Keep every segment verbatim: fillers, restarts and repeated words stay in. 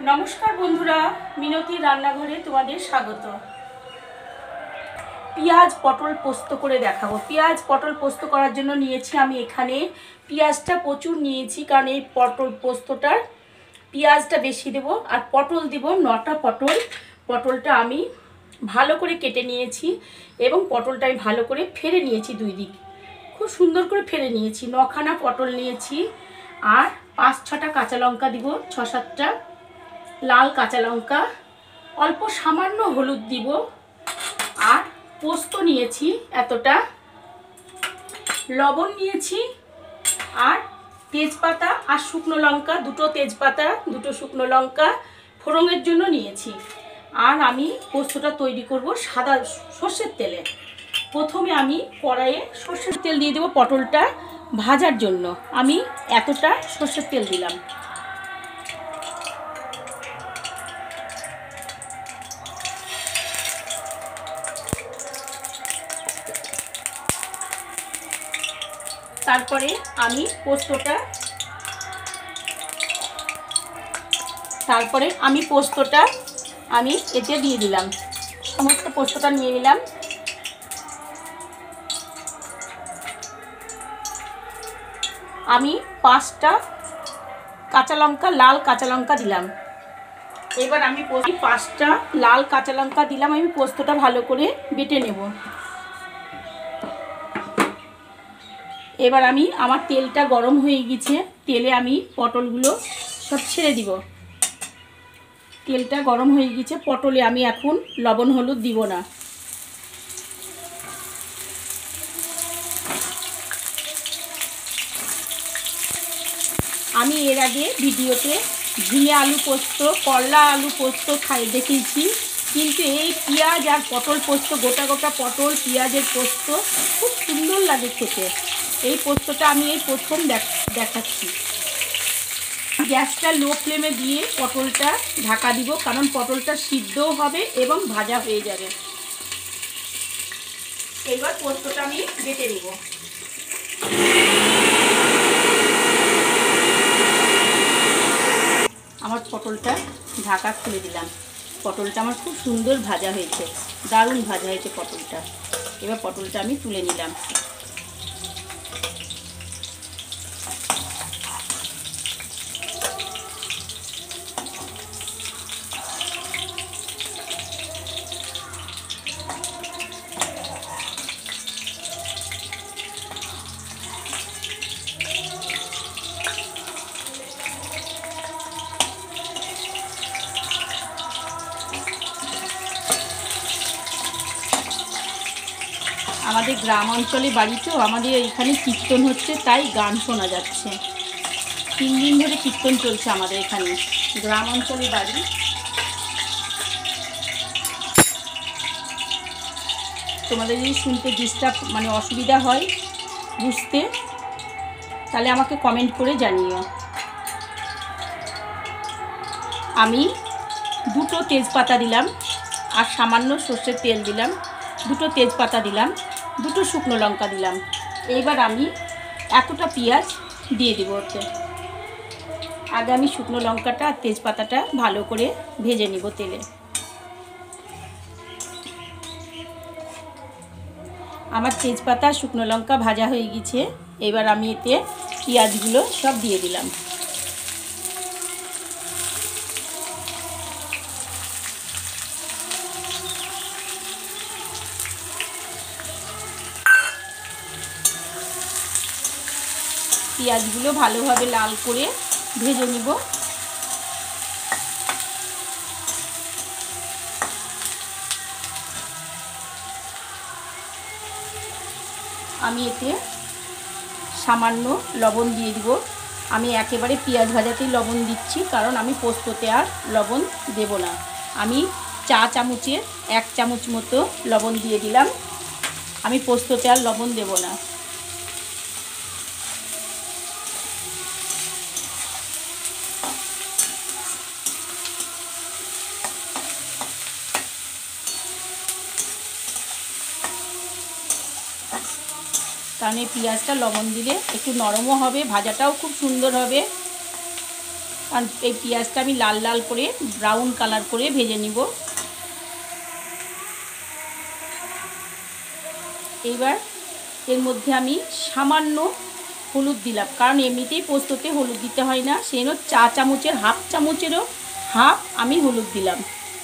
नमस्कार बंधुरा मिनती रान्नाघरे तुम्हादेर स्वागत। पिंयाज पटल पोस्त करे देखाबो। पिंयाज पटल पोस्त करार जोन्नो नियेछि आमि एखाने पिंयाजटा प्रचुर नियेछि, कारण एई पटल पोस्तटार पिंयाजटा बेशी देबो और पटल देब नटा पटल। पटलटा आमि भालो करे केटे नियेछि एबं पटलटा आमि भालो करे फेरे नियेछि, दुई दिक खूब सुंदर करे फेरे नियेछि। नखाना पटल नियेछि और पाँच छटा काँचा लंका দিব, छ सातटा लाल काँचा लंका, अल्प सामान्य हलुद দিব और पोस्त नियेछि एतटा, लवण नियेछि और तेजपाता और शुकनो लंका दुटो, तेजपाता दुटो शुकनो लंका फोड़নের জন্য নিয়েছি। আর আমি পোস্তটা তৈরি করব সাদা সরষের তেলে। প্রথমে আমি কড়াইয়ে সরষের তেল দিয়ে দেব পটলটা ভাজার জন্য। আমি এতটা সরষের তেল দিলাম। তারপরে আমি পোস্তটা তারপরে আমি পোস্তটা আমি এতে দিয়ে দিলাম। সমস্ত পোস্তটা নিয়ে নিলাম। আমি পাঁচটা কাঁচা লঙ্কা, লাল কাঁচা লঙ্কা দিলাম। এবার আমি পাঁচটা লাল কাঁচা লঙ্কা দিলাম। আমি পোস্তটা ভালো করে বেটে নেব। এবার আমি আমার তেলটা গরম হয়ে গেছে, তেলে আমি পটলগুলো সব ছেড়ে দিব। তেলটা গরম হয়ে গেছে, পটলে আমি এখন লবণ হলুদ দিব না। আমি এর আগে ভিডিওতে ঝিঙে আলু পোস্ত, করলা আলু পোস্ত খাই দেখিয়েছি, কিন্তু এই পেঁয়াজ আর পটল পোস্ত, গোটা গোটা পটল পেঁয়াজের পোস্ত খুব সুন্দর লাগে খেতে। এই পোস্তটা আমি এই প্রথম দেখাচ্ছি। গ্যাসটা লো ফ্লেমে দিয়ে পটলটা ঢাকা দিব, কারণ পটলটা সিদ্ধও হবে এবং ভাজা হয়ে যাবে। এবার পোস্তটা আমি বেটে নেব। আমার পটলটা ঢাকা খুলে দিলাম। পটলটা আমার খুব সুন্দর ভাজা হয়েছে, দারুণ ভাজা হয়েছে পটলটা। এবার পটলটা আমি তুলে নিলাম। আমাদের গ্রাম অঞ্চলে বাড়ি তো, আমাদের এখানে কীর্তন হচ্ছে, তাই গান শোনা যাচ্ছে। তিন দিন ধরে কীর্তন চলছে আমাদের এখানে, গ্রাম অঞ্চলে বাড়ি। তোমাদের যদি শুনতে ডিস্টার্ব মানে অসুবিধা হয় বুঝতে, তাহলে আমাকে কমেন্ট করে জানিও। আমি দুটো তেজপাতা দিলাম আর সামান্য সর্ষের তেল দিলাম, দুটো তেজপাতা দিলাম, দুটো শুকনো লঙ্কা দিলাম। এইবার আমি এতটা পেঁয়াজ দিয়ে দেবো ওতে। আগে আমি শুকনো লঙ্কাটা আর তেজপাতাটা ভালো করে ভেজে নিব তেলে। আমার তেজপাতা শুকনো লঙ্কা ভাজা হয়ে গেছে। এবার আমি এতে পেঁয়াজগুলো সব দিয়ে দিলাম। পেঁয়াজগুলো ভালোভাবে লাল করে ভেজে নিব। আমি এতে সামান্য লবণ দিয়ে দিব। আমি একেবারে পেঁয়াজ ভাজাতেই লবণ দিচ্ছি, কারণ আমি পোস্ততে আর লবণ দেব না। আমি চা চামচের এক চামচ মতো লবণ দিয়ে দিলাম। আমি পোস্ততে আর লবণ দেব না। কারণ এই পেঁয়াজটা লবণ দিলে একটু নরমও হবে, ভাজাটাও খুব সুন্দর হবে। কারণ এই পেঁয়াজটা আমি লাল লাল করে ব্রাউন কালার করে ভেজে নিব। এইবার এর মধ্যে আমি সামান্য হলুদ দিলাম, কারণ এমনিতেই পোস্ততে হলুদ দিতে হয় না, সেই জন্য চা চামচের হাফ চামচেরও হাফ আমি হলুদ দিলাম।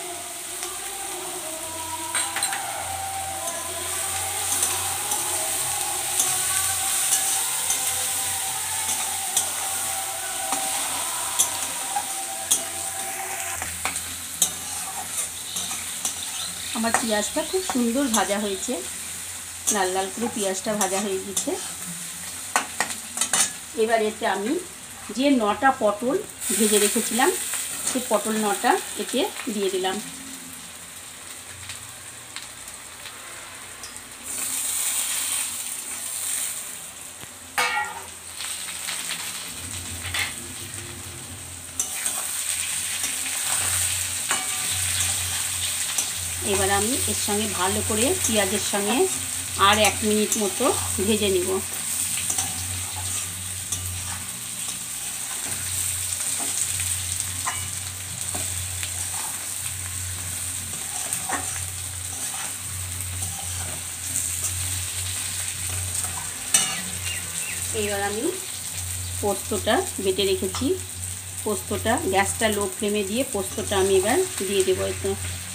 আমার পেঁয়াজটা খুব সুন্দর ভাজা হয়েছে, লাল লাল করে পেঁয়াজটা ভাজা হয়ে গেছে। এবার এতে আমি যে নটা পটল ভেজে রেখেছিলাম সেই পটল নটা এতে দিয়ে দিলাম। এবার আমি এর সঙ্গে ভালো করে পেঁয়াজের সঙ্গে আর এক মিনিট মতো ভেজে নিব। এবার আমি পোস্তটা বেটে রেখেছি, পোস্তটা গ্যাসটা লো ফ্লেমে দিয়ে পোস্তটা আমি এবার দিয়ে দেবো। এতে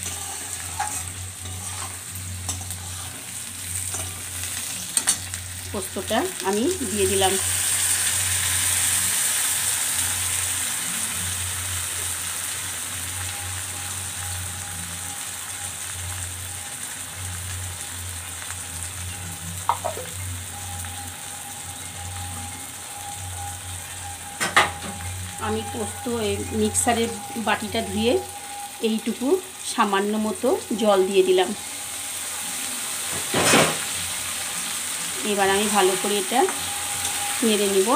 পোস্তটা আমি দিয়ে দিলাম। আমি পোস্ত মিক্সারের বাটিটা ধুয়ে এইটুকু সামান্য মতো জল দিয়ে দিলাম। এবার আমি ভালো করে এটা নেড়ে নিব।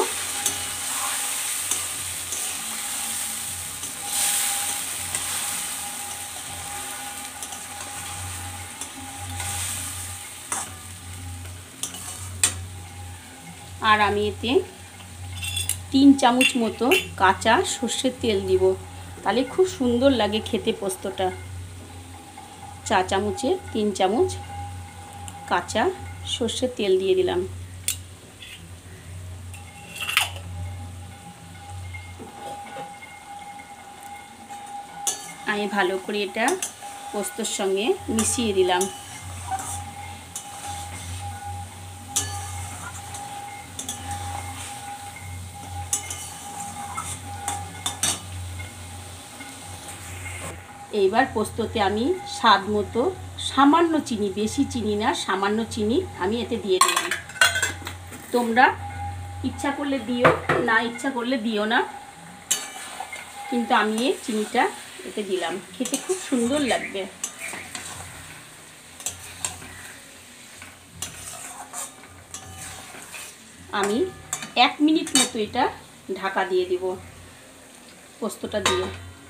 আর আমি এতে তিন চামচ মতো কাঁচা সর্ষের তেল দিব, তাহলে খুব সুন্দর লাগে খেতে পোস্তটা। চা চামচে তিন চামচ কাঁচা সর্ষের তেল দিয়ে দিলাম। আমি ভালো করে এটা পোস্তর সঙ্গে মিশিয়ে দিলাম। এইবার পোস্ততে আমি স্বাদ মতো সামান্য চিনি, বেশি চিনি না, সামান্য চিনি আমি এতে দিয়ে দিলাম। তোমরা ইচ্ছা করলে দিও, না ইচ্ছা করলে দিও না, কিন্তু আমি এই চিনিটা এতে দিলাম, খেতে খুব সুন্দর লাগবে। আমি এক মিনিট মতো এটা ঢাকা দিয়ে দিব পোস্তটা দিয়ে।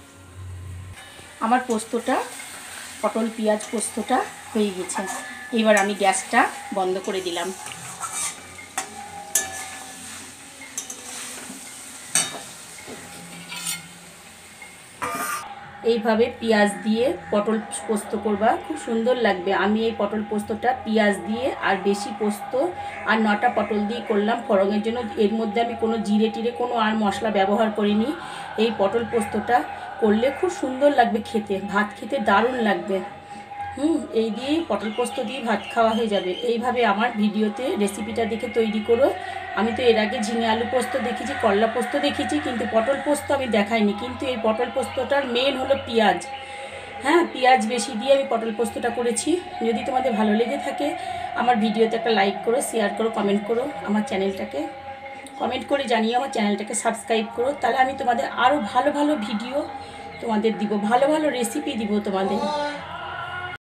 আমার পোস্তটা পটল পেঁয়াজ পোস্তটা হয়ে গেছে। এবার আমি গ্যাসটা বন্ধ করে দিলাম। এইভাবে পেঁয়াজ দিয়ে পটল পোস্ত করবা, খুব সুন্দর লাগবে। আমি এই পটল পোস্তটা পেঁয়াজ দিয়ে আর বেশি পোস্ত আর নটা পটল দিয়ে করলাম ফোড়নের জন্য। এর মধ্যে আমি কোনো জিরে টিরে কোনো আর মশলা ব্যবহার করিনি। এই পটল পোস্তটা করলে খুব সুন্দর লাগবে খেতে, ভাত খেতে দারুণ লাগবে। হুম এই দিয়েই পটল পোস্ত দিয়ে ভাত খাওয়া হয়ে যাবে। এইভাবে আমার ভিডিওতে রেসিপিটা দেখে তৈরি করো। আমি তো এর আগে ঝিঙে আলু পোস্ত দেখেছি, করলা পোস্ত দেখেছি, কিন্তু পটল পোস্ত আমি দেখাইনি। কিন্তু এই পটল পোস্তটার মেন হলো পেঁয়াজ। হ্যাঁ, পেঁয়াজ বেশি দিয়ে আমি পটল পোস্তটা করেছি। যদি তোমাদের ভালো লেগে থাকে আমার ভিডিওতে একটা লাইক করো, শেয়ার করো, কমেন্ট করো। আমার চ্যানেলটাকে কমেন্ট করে জানিয়ে আমার চ্যানেলটাকে সাবস্ক্রাইব করো, তাহলে আমি তোমাদের আরও ভালো ভালো ভিডিও তোমাদের দিব, ভালো ভালো রেসিপি দিব তোমাদের।